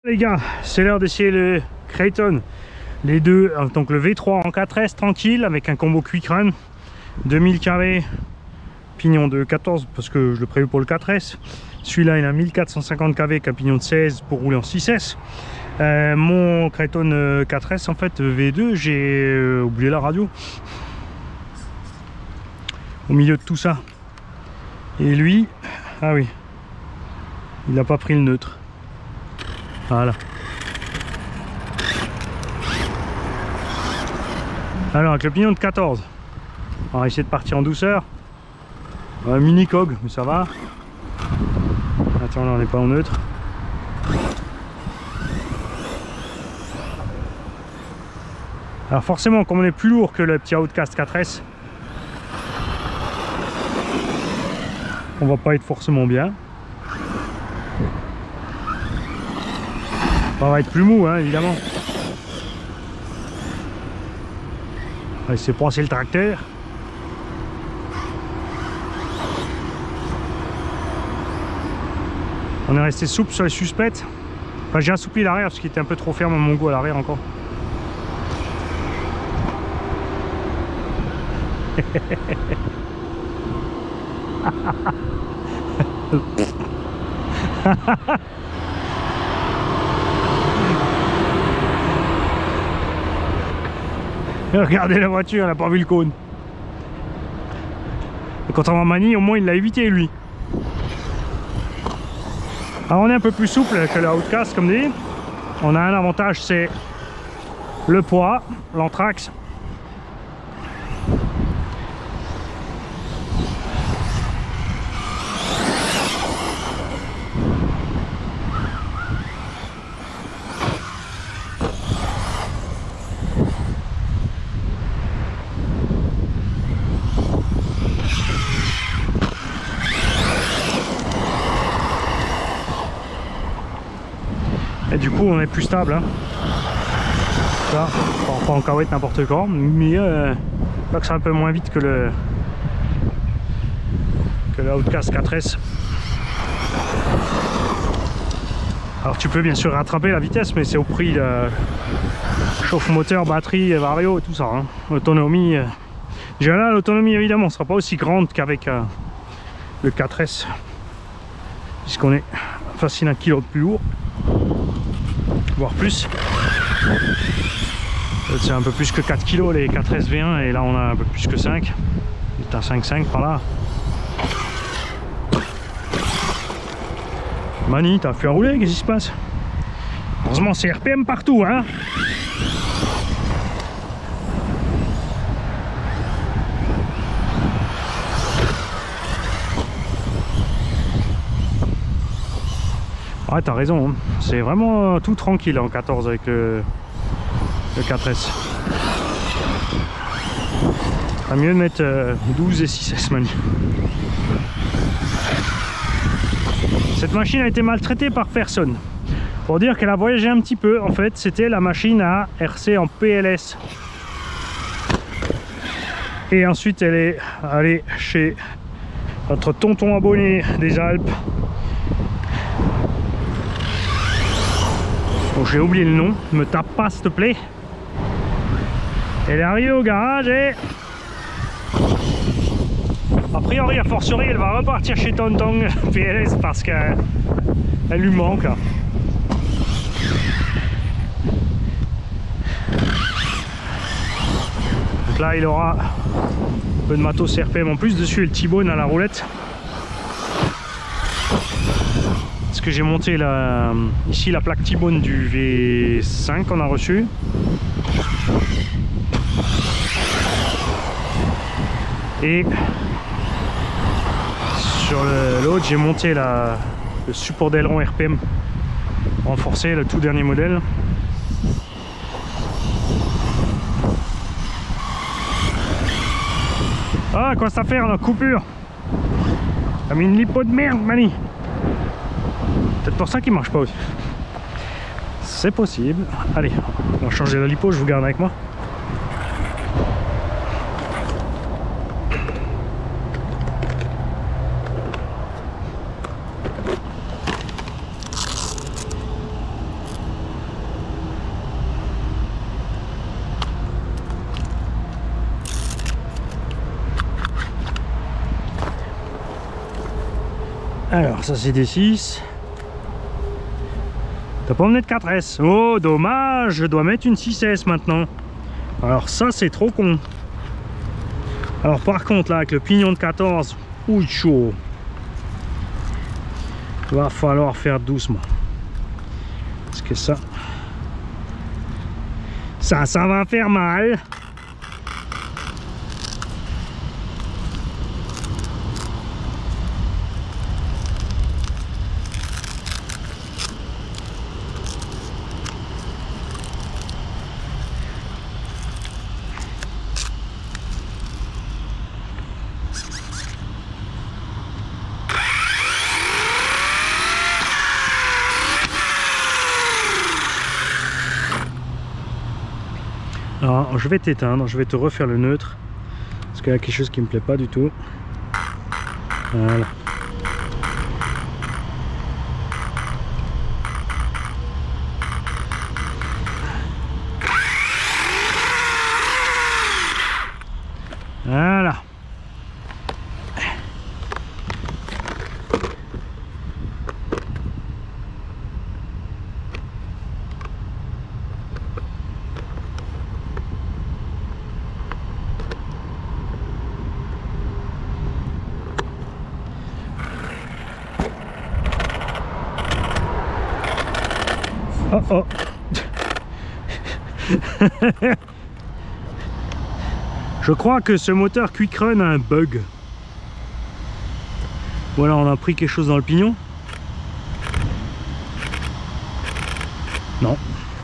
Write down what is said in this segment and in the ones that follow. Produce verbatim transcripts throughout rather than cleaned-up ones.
Les gars, c'est l'heure d'essayer le Kraton, les deux, donc le V trois en quatre S tranquille avec un combo Quick Run, deux mille kilowatts, pignon de quatorze parce que je le prévu pour le quatre S. Celui-là il a mille quatre cent cinquante kilowatts avec un pignon de seize pour rouler en six S. Euh, mon Kraton euh, quatre S en fait V deux, j'ai euh, oublié la radio au milieu de tout ça. Et lui, ah oui, il n'a pas pris le neutre. Voilà. Alors avec le pignon de quatorze, on va essayer de partir en douceur. Un mini cog, mais ça va. Attends, là on n'est pas en neutre. Alors forcément, comme on est plus lourd que le petit Outcast quatre S, on va pas être forcément bien. On va être plus mou, hein, évidemment. On va essayer de passer le tracteur. On est resté souple sur les suspects. Enfin, j'ai assoupli l'arrière parce qu'il était un peu trop ferme à mon goût à l'arrière encore. Regardez la voiture, elle n'a pas vu le cône. Et quand on va Mani, au moins il l'a évité lui. Alors on est un peu plus souple que le Outcast comme dit. On a un avantage, c'est le poids, l'anthrax. Et du coup on est plus stable hein. Ça, on part pas en cahuète n'importe quand, mais euh, là que c'est un peu moins vite que le que le Outcast quatre S. Alors tu peux bien sûr rattraper la vitesse, mais c'est au prix de chauffe moteur, batterie, vario et tout ça hein. Autonomie, euh... déjà là l'autonomie évidemment sera pas aussi grande qu'avec euh, le quatre S, puisqu'on est facile un kilo de plus lourd, voire plus. C'est un peu plus que quatre kilos les quatre S V un, et là on a un peu plus que cinq. C'est un cinq virgule cinq par là. Mani, t'as fait rouler, qu'est-ce qui se passe? Heureusement c'est R P M partout hein. Ouais, t'as raison, hein. C'est vraiment tout tranquille en quatorze avec le, le quatre S. Il mieux de mettre euh, douze et six S Mani. Cette machine a été maltraitée par personne. Pour dire qu'elle a voyagé un petit peu, en fait, c'était la machine à R C en P L S. Et ensuite, elle est allée chez notre tonton abonné des Alpes. Bon, j'ai oublié le nom, me tape pas s'il te plaît. Elle est arrivée au garage et a priori, a fortiori, elle va repartir chez Tonton P L S parce qu'elle lui manque. Là. Donc là, il aura un peu de matos R P M en plus. Dessus, le T-bone à la roulette. Parce que j'ai monté la, ici la plaque T-bone du V cinq qu'on a reçu. Et sur l'autre, j'ai monté la, le support d'aileron R P M renforcé, le tout dernier modèle. Ah, quoi ça fait, on a coupure. T'as mis une lipo de merde, Mani. Peut-être pour ça qu'il marche pas aussi. C'est possible. Allez, on va changer la lipo, je vous garde avec moi. Alors ça c'est D six. T'as pas emmené de quatre S. Oh dommage, je dois mettre une six S maintenant. Alors ça c'est trop con. Alors par contre là avec le pignon de quatorze, ouh chaud. Il va falloir faire doucement. Parce que ça... Ça, ça va faire mal. Alors, je vais t'éteindre, je vais te refaire le neutre parce qu'il y a quelque chose qui me plaît pas du tout. Voilà. Voilà. Oh oh. Je crois que ce moteur Quick Run a un bug. Voilà, on a pris quelque chose dans le pignon. Non.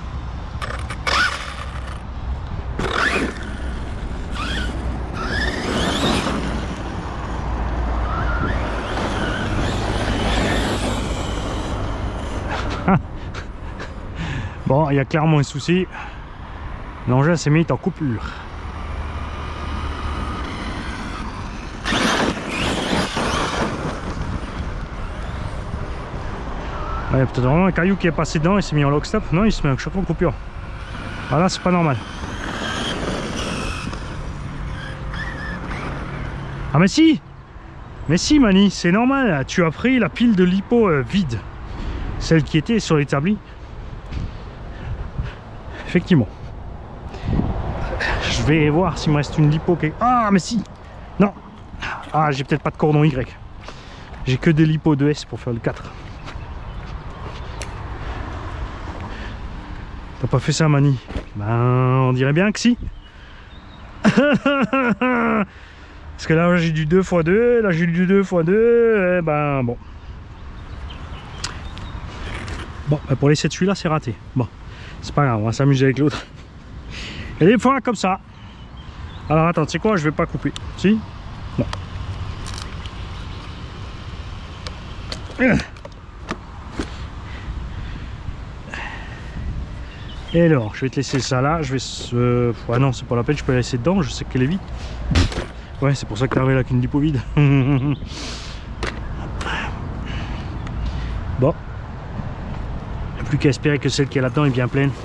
Bon, il y a clairement un souci. L'engin s'est mis en coupure. Il y a peut-être vraiment un caillou qui est passé dedans et s'est mis en lock stop. Non, il se met à chaque fois en coupure. Ah là, c'est pas normal. Ah mais si! Mais si Mani, c'est normal. Tu as pris la pile de lipo euh, vide. Celle qui était sur l'établi. Effectivement. Je vais voir s'il me reste une lipo qui... Ah mais si! Non! Ah, j'ai peut-être pas de cordon Y. J'ai que des lipo deux S pour faire le quatre. T'as pas fait ça Mani? Ben on dirait bien que si. Parce que là j'ai du deux fois deux, là j'ai du deux fois deux, et ben bon. Bon, ben, pour l'essai de celui-là c'est raté. Bon, c'est pas grave, on va s'amuser avec l'autre. Et des fois comme ça. Alors attends, tu sais quoi, je vais pas couper. Si? Non. Et alors, je vais te laisser ça là. Je vais se... Ah non, c'est pas la peine, je peux la laisser dedans. Je sais qu'elle est vide. Ouais, c'est pour ça que tu arrives là avec une lipo vide. Bon. Il n'y a plus qu'à espérer que celle qui est là-dedans est bien pleine.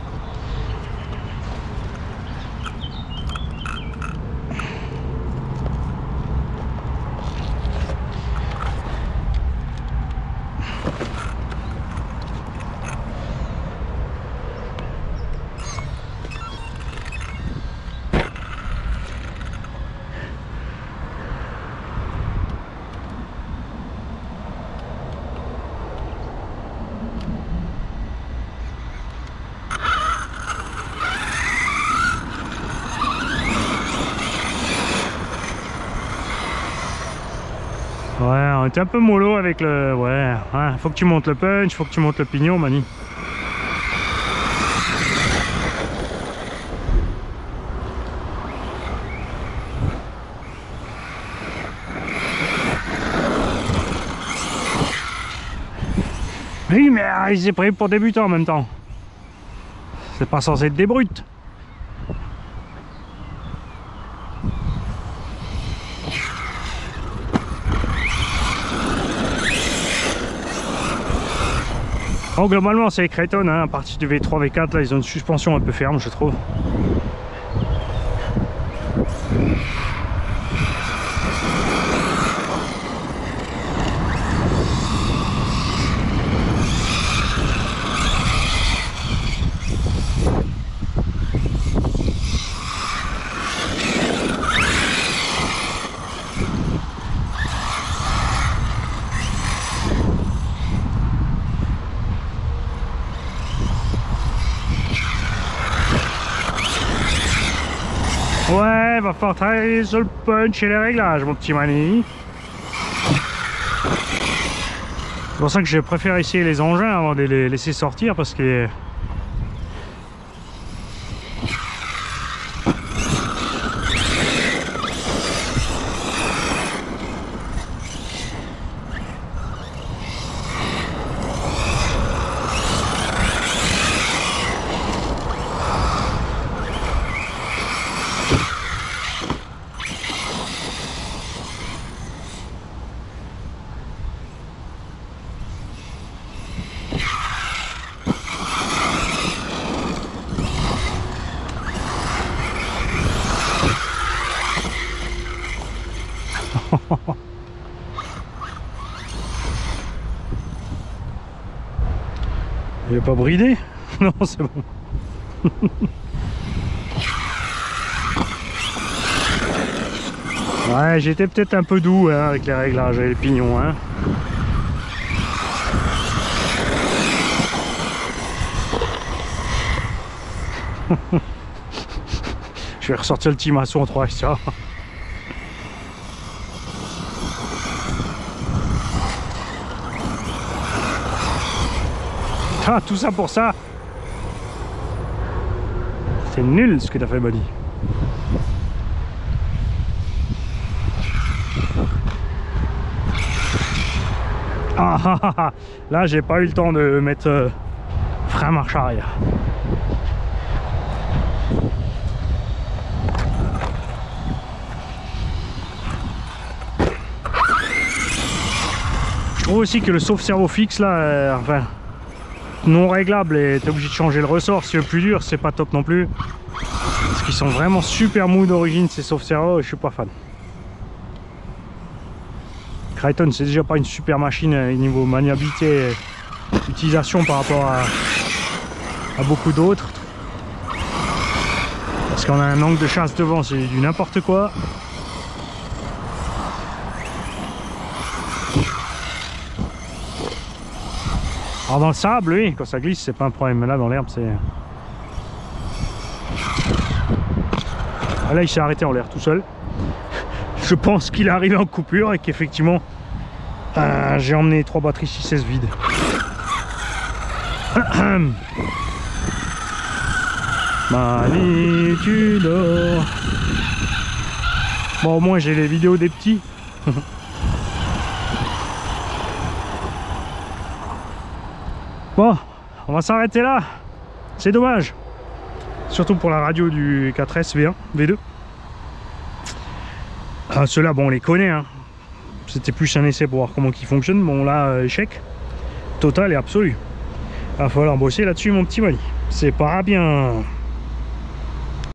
Ouais, on était un peu mollo avec le... Ouais, hein, faut que tu montes le punch, faut que tu montes le pignon, Mani. Oui, mais euh, il s'est prévu pour débuter en même temps. C'est pas censé être des brutes. Oh, globalement c'est les Kraton, hein, à partir du V trois V quatre là ils ont une suspension un peu ferme je trouve. Ouais, va falloir travailler sur le punch et les réglages, mon petit Mani. C'est pour ça que j'ai préféré essayer les engins avant de les laisser sortir, parce que il est pas bridé? Non, c'est bon. Ouais, j'étais peut-être un peu doux hein, avec les réglages et les pignons. Hein. Je vais ressortir le petit maçon en trois ça. Ah, tout ça pour ça. C'est nul ce que t'as fait, Buddy. Ah, ah, ah, ah. Là, j'ai pas eu le temps de mettre euh, frein marche arrière. Je trouve aussi que le sauve-cerveau fixe là, euh, enfin non réglable, et t'es obligé de changer le ressort si le plus dur, c'est pas top non plus. Parce qu'ils sont vraiment super mous d'origine ces sauve-cerveaux et je suis pas fan. Kraton c'est déjà pas une super machine au niveau maniabilité et utilisation par rapport à, à beaucoup d'autres. Parce qu'on a un angle de chasse devant, c'est du n'importe quoi. Alors dans le sable, oui, quand ça glisse, c'est pas un problème. Mais là, dans l'herbe, c'est... Ah, là, il s'est arrêté en l'air tout seul. Je pense qu'il est arrivé en coupure et qu'effectivement, euh, j'ai emmené trois batteries six S vides. Mani, tu dors. Bon, au moins, j'ai les vidéos des petits. Bon, on va s'arrêter là. C'est dommage. Surtout pour la radio du quatre S V un, V deux. Ah, ceux-là, bon, on les connaît. Hein. C'était plus un essai pour voir comment ils fonctionnent. Bon, là, échec. Total et absolu. Il va falloir bosser là-dessus, mon petit Mani. C'est pas bien.